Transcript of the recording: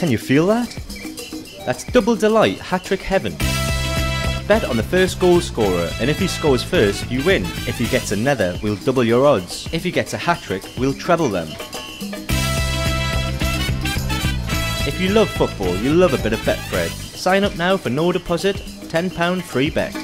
Can you feel that? That's double delight, hat-trick heaven. Bet on the first goal scorer, and if he scores first, you win. If he gets another, we'll double your odds. If he gets a hat-trick, we'll treble them. If you love football, you'll love a bit of Betfred. Sign up now for no deposit, £10 free bet.